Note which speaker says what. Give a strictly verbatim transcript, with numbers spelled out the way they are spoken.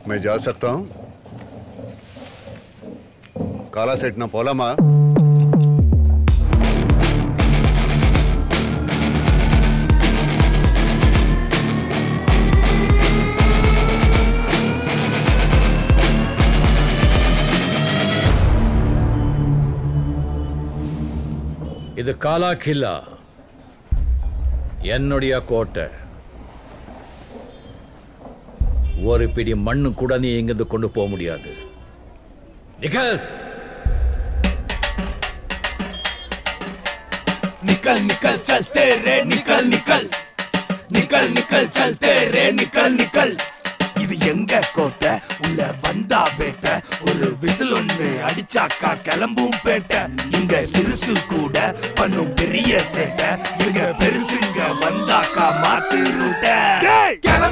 Speaker 1: मैं जा सकता हूं? काला सेठ ना पोलामा?
Speaker 2: இது காலா கில்லா, என்னுடைய கோட்டை. ஒரு பிடி மண்ணு கூட நீ எங்கிருந்து கொண்டு போக முடியாது. நிக்கல்
Speaker 3: निकल निकल चलते रे निकल निकल निकल निकल चलते रे निकल निकल இது எங்க கோட்டை, உள்ள வந்தா வேட்டை, ஒரு விசில் ஒண்ணு அடிச்சாக்கா கிளம்பும் பேட்டை. இங்க சிறுசு கூட பண்ணும் பெரிய சேட்டை, இங்க பெருசுங்க வந்தாக்கா மாத்து ரூட்டை.